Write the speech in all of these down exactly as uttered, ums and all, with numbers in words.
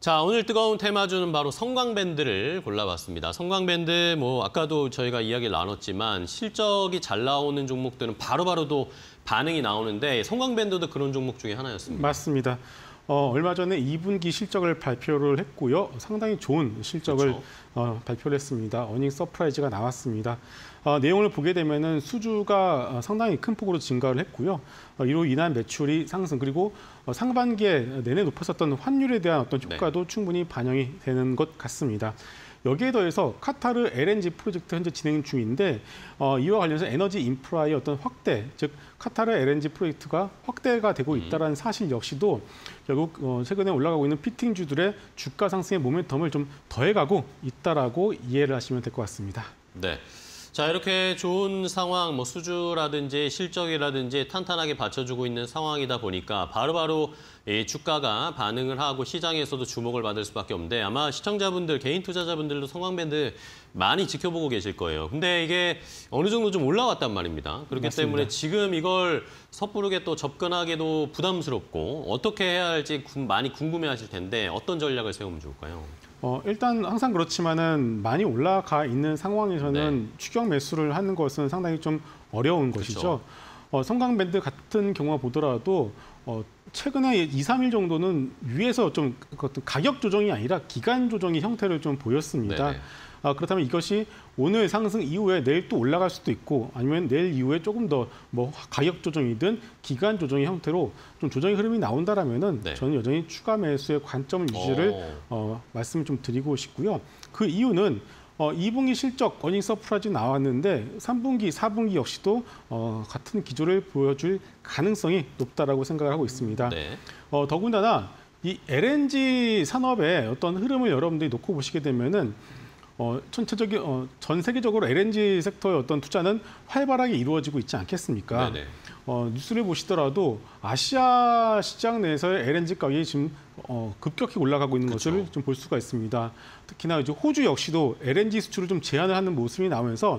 자, 오늘 뜨거운 테마주는 바로 성광밴드를 골라봤습니다. 성광밴드, 뭐 아까도 저희가 이야기를 나눴지만 실적이 잘 나오는 종목들은 바로바로 또 반응이 나오는데 성광밴드도 그런 종목 중에 하나였습니다. 맞습니다. 어, 얼마 전에 이 분기 실적을 발표를 했고요. 상당히 좋은 실적을 그렇죠. 어, 발표를 했습니다. 어닝 서프라이즈가 나왔습니다. 어, 내용을 보게 되면은 수주가 상당히 큰 폭으로 증가를 했고요. 어, 이로 인한 매출이 상승, 그리고 어, 상반기에 내내 높았었던 환율에 대한 어떤 효과도 네. 충분히 반영이 되는 것 같습니다. 여기에 더해서 카타르 엘엔지 프로젝트 현재 진행 중인데 어, 이와 관련해서 에너지 인프라의 어떤 확대, 즉 카타르 엘엔지 프로젝트가 확대가 되고 있다는 사실 역시도 결국 어, 최근에 올라가고 있는 피팅주들의 주가 상승의 모멘텀을 좀 더해가고 있다라고 이해를 하시면 될 것 같습니다. 네. 자, 이렇게 좋은 상황, 뭐 수주라든지 실적이라든지 탄탄하게 받쳐주고 있는 상황이다 보니까 바로바로 이 주가가 반응을 하고 시장에서도 주목을 받을 수밖에 없는데 아마 시청자분들, 개인 투자자분들도 성광밴드 많이 지켜보고 계실 거예요. 근데 이게 어느 정도 좀 올라왔단 말입니다. 그렇기 맞습니다. 때문에 지금 이걸 섣부르게 또 접근하기도 부담스럽고 어떻게 해야 할지 많이 궁금해하실 텐데 어떤 전략을 세우면 좋을까요? 어, 일단 항상 그렇지만은 많이 올라가 있는 상황에서는 네. 추격 매수를 하는 것은 상당히 좀 어려운 그렇죠. 것이죠. 어, 성광밴드 같은 경우 보더라도 어, 최근에 이, 삼 일 정도는 위에서 좀 가격 조정이 아니라 기간 조정의 형태를 좀 보였습니다. 네네. 아, 그렇다면 이것이 오늘 상승 이후에 내일 또 올라갈 수도 있고 아니면 내일 이후에 조금 더 뭐 가격 조정이든 기간 조정의 형태로 좀 조정의 흐름이 나온다라면은 네. 저는 여전히 추가 매수의 관점 유지를 어, 말씀을 좀 드리고 싶고요. 그 이유는 어, 이 분기 실적 어닝 서프라이즈 나왔는데 삼 분기, 사 분기 역시도 어, 같은 기조를 보여줄 가능성이 높다라고 생각을 하고 있습니다. 네. 어, 더군다나 이 엘엔지 산업의 어떤 흐름을 여러분들이 놓고 보시게 되면은 어, 전체적인 어, 전 세계적으로 엘엔지 섹터의 어떤 투자는 활발하게 이루어지고 있지 않겠습니까? 네네. 어, 뉴스를 보시더라도 아시아 시장 내에서의 엘엔지 가격이 지금 어, 급격히 올라가고 있는 그쵸. 것을 좀 볼 수가 있습니다. 특히나 이제 호주 역시도 엘엔지 수출을 좀 제한을 하는 모습이 나오면서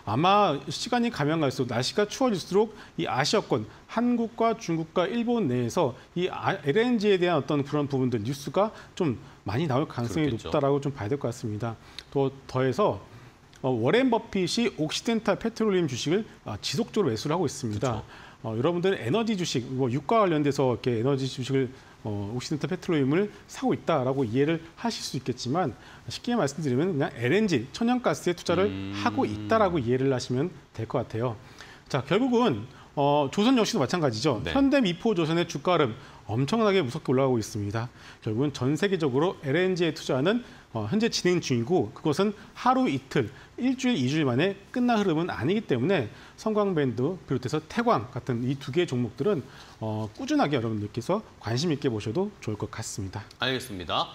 아마 시간이 가면 갈수록 날씨가 추워질수록 이 아시아권, 한국과 중국과 일본 내에서 이 엘엔지에 대한 어떤 그런 부분들 뉴스가 좀 많이 나올 가능성이 그렇겠죠. 높다라고 좀 봐야 될 것 같습니다. 또 더해서 어, 워렌 버핏이 옥시덴탈 페트롤리움 주식을 아, 지속적으로 매수를 하고 있습니다. 어, 여러분들은 에너지 주식, 뭐 유가 관련돼서 이렇게 에너지 주식을 어, 옥시덴탈 페트롤리움을 사고 있다라고 이해를 하실 수 있겠지만 쉽게 말씀드리면 그냥 엘엔지, 천연가스에 투자를 음... 하고 있다라고 이해를 하시면 될 것 같아요. 자, 결국은 어, 조선 역시도 마찬가지죠. 네. 현대미포조선의 주가 흐름 엄청나게 무섭게 올라가고 있습니다. 결국은 전 세계적으로 엘엔지에 투자하는 어, 현재 진행 중이고 그것은 하루 이틀, 일주일, 이주일 만에 끝난 흐름은 아니기 때문에 성광밴드 비롯해서 태광 같은 이 두 개의 종목들은 어, 꾸준하게 여러분들께서 관심 있게 보셔도 좋을 것 같습니다. 알겠습니다.